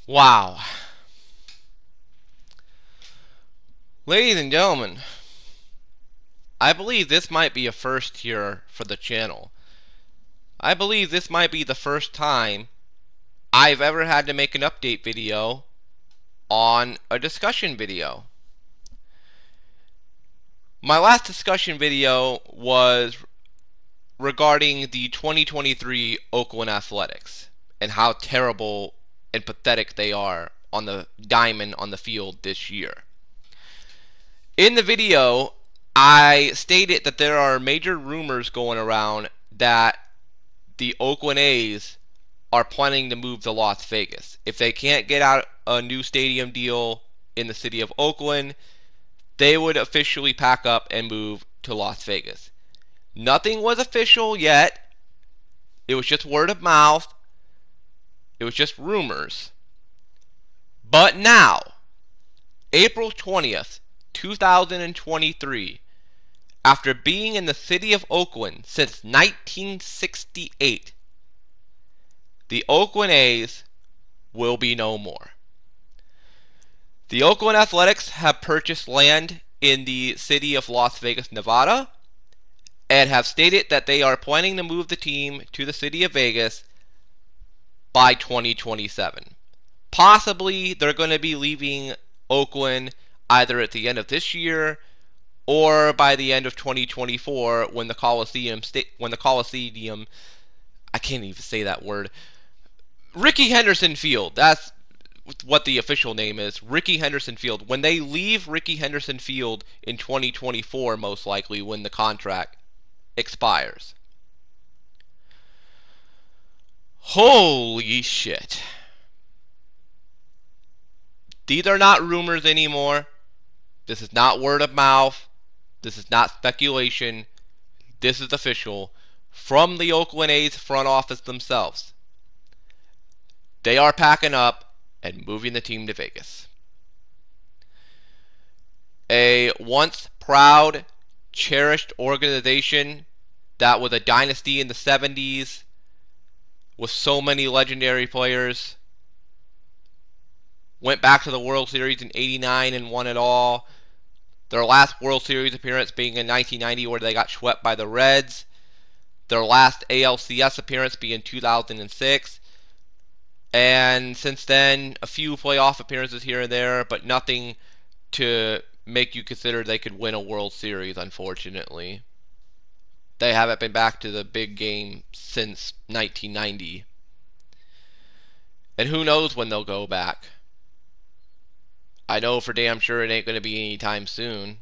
Wow. Ladies and gentlemen, I believe this might be a first here for the channel. I believe this might be the first time I've ever had to make an update video on a discussion video. My last discussion video was regarding the 2023 Oakland Athletics and how terrible and pathetic they are on the diamond on the field this year. In the video, I stated that there are major rumors going around that the Oakland A's are planning to move to Las Vegas. If they can't get out a new stadium deal in the city of Oakland, they would officially pack up and move to Las Vegas. Nothing was official yet. It was just word of mouth. It was just rumors. But now, April 20th, 2023, after being in the city of Oakland since 1968, the Oakland A's will be no more. The Oakland Athletics have purchased land in the city of Las Vegas, Nevada, and have stated that they are planning to move the team to the city of Vegas by 2027. Possibly they're going to be leaving Oakland either at the end of this year or by the end of 2024 when the Coliseum, I can't even say that word, Rickey Henderson Field, that's what the official name is, Rickey Henderson Field. When they leave Rickey Henderson Field in 2024, most likely when the contract expires. Holy shit. These are not rumors anymore. This is not word of mouth. This is not speculation. This is official from the Oakland A's front office themselves. They are packing up and moving the team to Vegas. A once proud, cherished organization that was a dynasty in the 70s with so many legendary players, went back to the World Series in '89 and won it all. Their last World Series appearance being in 1990 where they got swept by the Reds. Their last ALCS appearance being 2006. And since then, a few playoff appearances here and there, but nothing to make you consider they could win a World Series, unfortunately. They haven't been back to the big game since 1990. And who knows when they'll go back. I know for damn sure it ain't going to be anytime soon.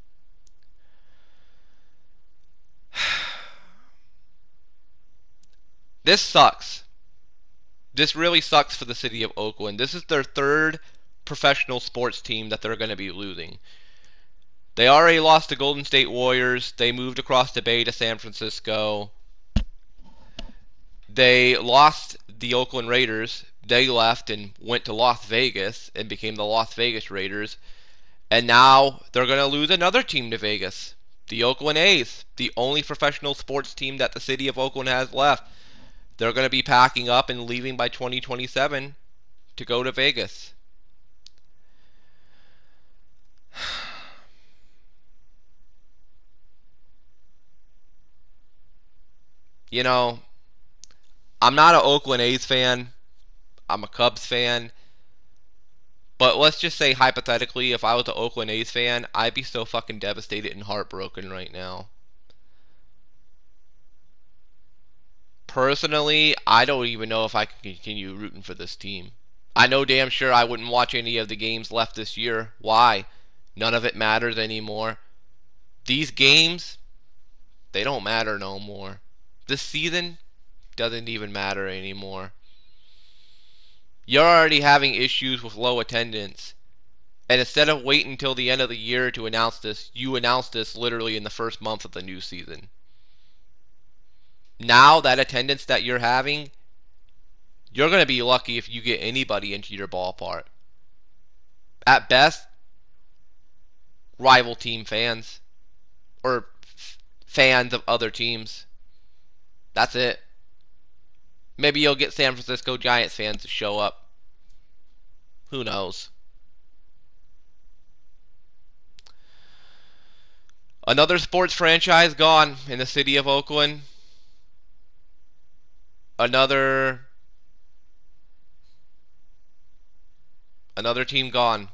This sucks. This really sucks for the city of Oakland. This is their third professional sports team that they're going to be losing. They already lost to Golden State Warriors. They moved across the bay to San Francisco. They lost the Oakland Raiders. They left and went to Las Vegas and became the Las Vegas Raiders. And now they're going to lose another team to Vegas. The Oakland A's, the only professional sports team that the city of Oakland has left. They're going to be packing up and leaving by 2027 to go to Vegas. You know, I'm not an Oakland A's fan. I'm a Cubs fan. But let's just say hypothetically, if I was an Oakland A's fan, I'd be so fucking devastated and heartbroken right now. Personally, I don't even know if I can continue rooting for this team. I know damn sure I wouldn't watch any of the games left this year. Why? None of it matters anymore. These games, they don't matter no more. This season doesn't even matter anymore. You're already having issues with low attendance. And instead of waiting until the end of the year to announce this, you announced this literally in the first month of the new season. Now, that attendance that you're having, you're going to be lucky if you get anybody into your ballpark. At best, rival team fans. Or fans of other teams. That's it. Maybe you'll get San Francisco Giants fans to show up. Who knows? Another sports franchise gone in the city of Oakland. Another another team gone.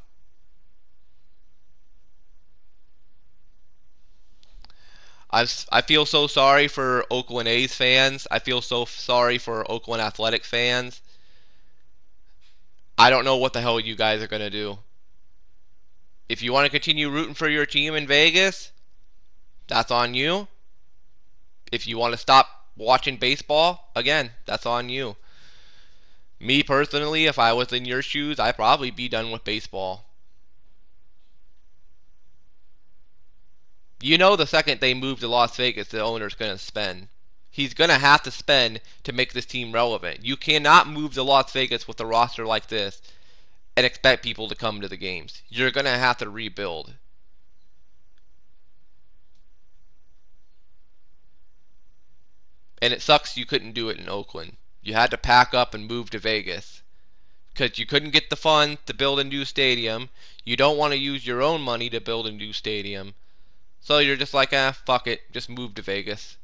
I feel so sorry for Oakland A's fans. I feel so sorry for Oakland Athletic fans. I don't know what the hell you guys are going to do. If you want to continue rooting for your team in Vegas, that's on you. If you want to stop watching baseball, again, that's on you. Me personally, if I was in your shoes, I'd probably be done with baseball. You know the second they move to Las Vegas, the owner's going to spend. He's going to have to spend to make this team relevant. You cannot move to Las Vegas with a roster like this and expect people to come to the games. You're going to have to rebuild. And it sucks you couldn't do it in Oakland. You had to pack up and move to Vegas because you couldn't get the funds to build a new stadium. You don't want to use your own money to build a new stadium. So you're just like, fuck it, just move to Vegas.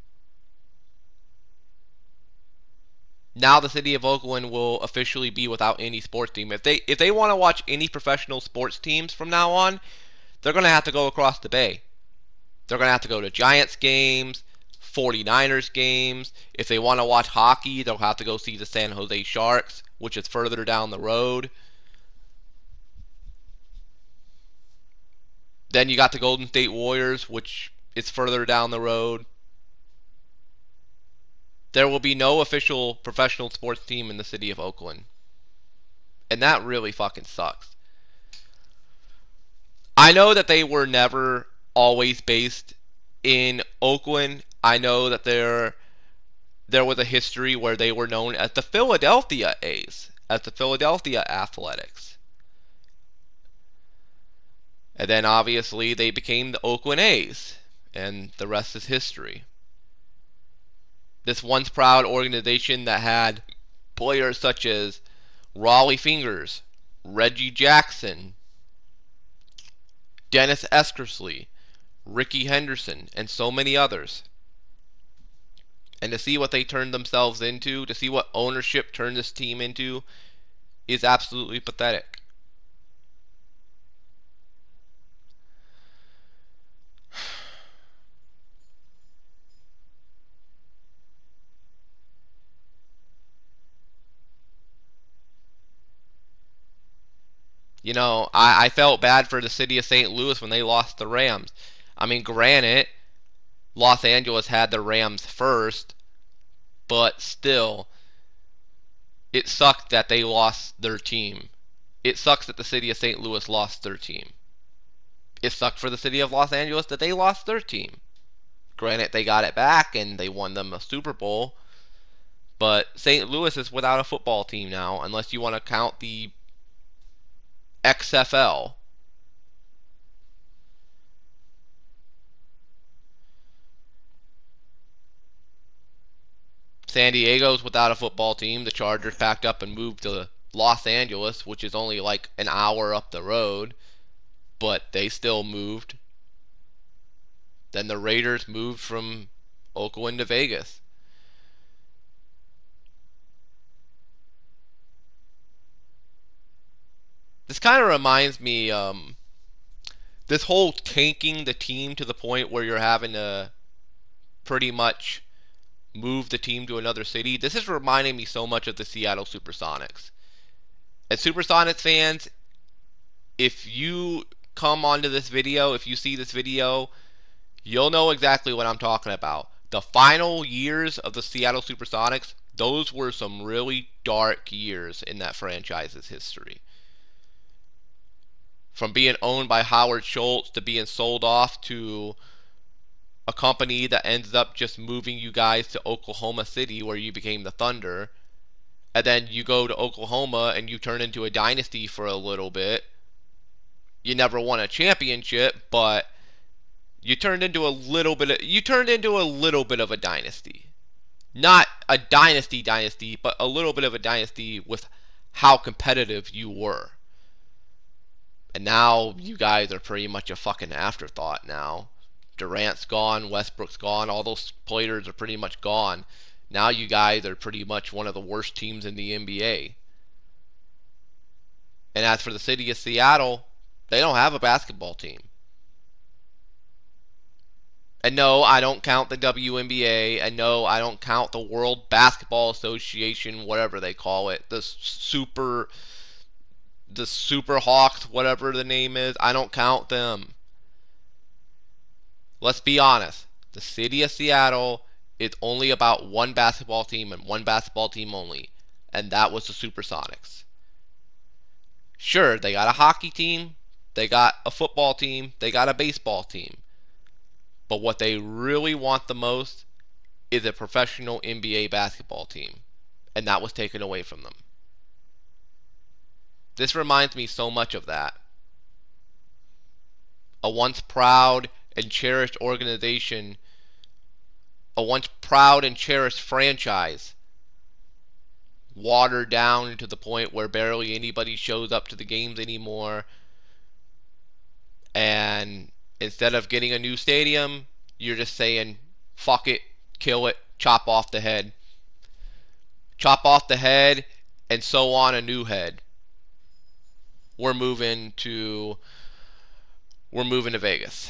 Now the city of Oakland will officially be without any sports team. If they want to watch any professional sports teams from now on, they're going to have to go across the bay. They're going to have to go to Giants games, 49ers games. If they want to watch hockey, they'll have to go see the San Jose Sharks, which is further down the road. Then you got the Golden State Warriors, which is further down the road. There will be no official professional sports team in the city of Oakland. And that really fucking sucks. I know that they were never always based in Oakland. I know that there was a history where they were known as the Philadelphia A's, as the Philadelphia Athletics. And then obviously they became the Oakland A's, and the rest is history. This once proud organization that had players such as Raleigh Fingers, Reggie Jackson, Dennis Eckersley, Ricky Henderson, and so many others. And to see what they turned themselves into, to see what ownership turned this team into, is absolutely pathetic. You know, I felt bad for the city of St. Louis when they lost the Rams. I mean, granted, Los Angeles had the Rams first, but still, it sucked that they lost their team. It sucks that the city of St. Louis lost their team. It sucked for the city of Los Angeles that they lost their team. Granted, they got it back and they won them a Super Bowl, but St. Louis is without a football team now, unless you want to count the XFL. San Diego's without a football team. The Chargers packed up and moved to Los Angeles, which is only like an hour up the road, but they still moved. Then the Raiders moved from Oakland to Vegas. This kind of reminds me, this whole tanking the team to the point where you're having to pretty much move the team to another city. This is reminding me so much of the Seattle Supersonics. And Supersonics fans, if you come onto this video, if you see this video, you'll know exactly what I'm talking about. The final years of the Seattle Supersonics, those were some really dark years in that franchise's history. From being owned by Howard Schultz to being sold off to a company that ends up just moving you guys to Oklahoma City where you became the Thunder. And then you go to Oklahoma and you turn into a dynasty for a little bit. You never won a championship, but you turned into a little bit of a dynasty. Not a dynasty, but a little bit of a dynasty with how competitive you were. And now you guys are pretty much a fucking afterthought now. Durant's gone, Westbrook's gone, all those players are pretty much gone. Now you guys are pretty much one of the worst teams in the NBA. And as for the city of Seattle, they don't have a basketball team. And no, I don't count the WNBA, and no, I don't count the World Basketball Association, whatever they call it, the Super Hawks, whatever the name is. I don't count them. Let's be honest. The city of Seattle is only about one basketball team and one basketball team only, and that was the Supersonics. Sure, they got a hockey team, they got a football team, they got a baseball team. But what they really want the most is a professional NBA basketball team, and that was taken away from them. This reminds me so much of that. A once proud and cherished organization, a once proud and cherished franchise, watered down to the point where barely anybody shows up to the games anymore. And instead of getting a new stadium, you're just saying, fuck it, kill it, chop off the head. Chop off the head and sew on a new head. We're moving to Vegas.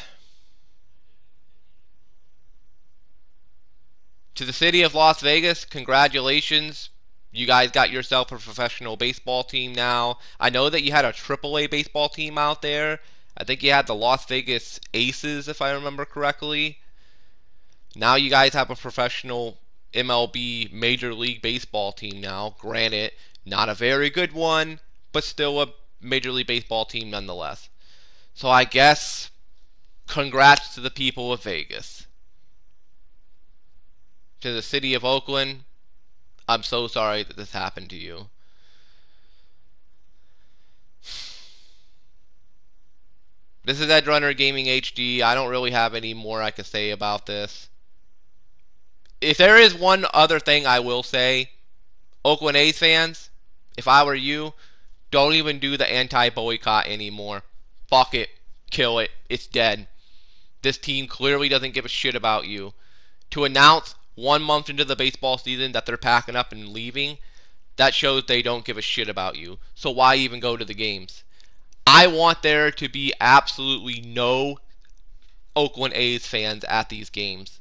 To the city of Las Vegas, congratulations. You guys got yourself a professional baseball team now. I know that you had a AAA baseball team out there. I think you had the Las Vegas Aces, if I remember correctly. Now you guys have a professional MLB Major League Baseball team now. Granted, not a very good one, but still a Major League Baseball team nonetheless. So I guess, congrats to the people of Vegas. To the city of Oakland, I'm so sorry that this happened to you. This is Edge Runner Gaming HD. I don't really have any more I can say about this. If there is one other thing I will say, Oakland A's fans, if I were you, don't even do the anti-boycott anymore. Fuck it. Kill it. It's dead. This team clearly doesn't give a shit about you. To announce 1 month into the baseball season that they're packing up and leaving, that shows they don't give a shit about you. So why even go to the games? I want there to be absolutely no Oakland A's fans at these games.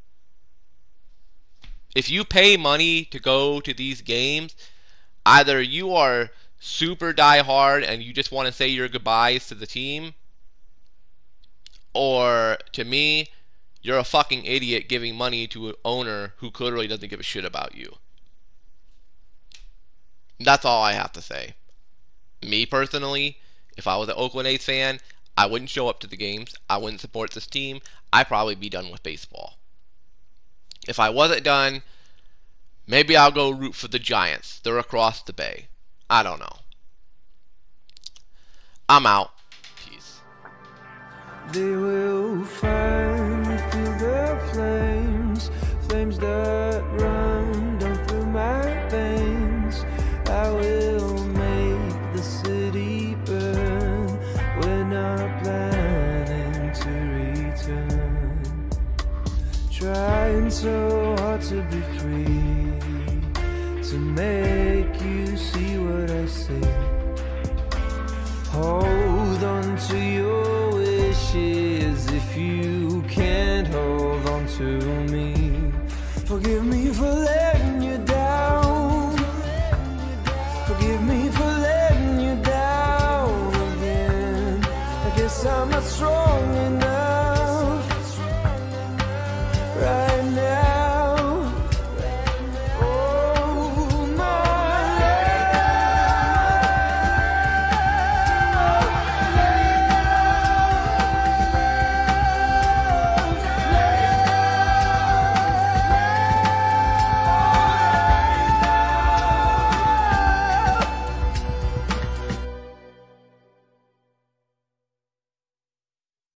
If you pay money to go to these games, either you are super diehard and you just want to say your goodbyes to the team, or to me, you're a fucking idiot giving money to an owner who clearly doesn't give a shit about you. That's all I have to say. Me personally, if I was an Oakland A's fan, I wouldn't show up to the games. I wouldn't support this team. I'd probably be done with baseball. If I wasn't done, maybe I'll go root for the Giants. They're across the bay. I don't know. I'm out. Peace. They will find through the flames, flames that run down through my veins. I will make the city burn. We're not planning to return. Trying so hard to be free, to make you see what I see. Hold on to your wishes if you can't hold on to me. Forgive me for letting you down. Forgive me for letting you down again. I guess I'm not strong